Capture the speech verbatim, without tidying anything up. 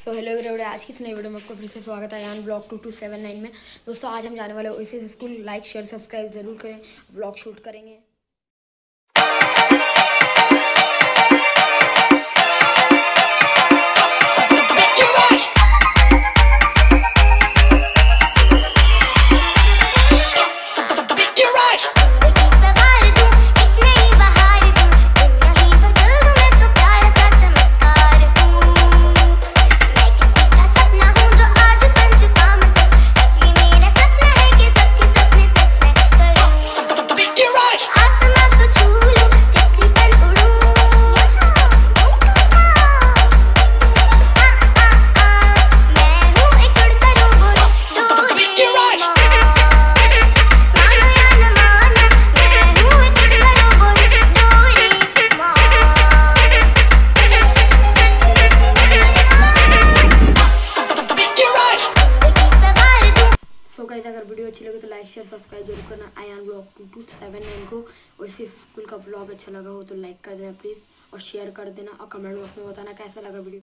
So hello everyone, आज की इस नई वीडियो में आपको फिर से स्वागत है Ayan blog two two seven nine में। दोस्तों आज हम जाने वाले Oasis school. Like share subscribe जरूर करें, ब्लॉग शूट करेंगे। अगर वीडियो अच्छी लगे तो लाइक शेयर सब्सक्राइब जरूर करना। Ayan blog two two seven nine को ओएसिस स्कूल का ब्लॉग अच्छा लगा हो तो लाइक कर देना प्लीज़, और शेयर कर देना, और कमेंट बॉक्स में बताना कैसा लगा वीडियो।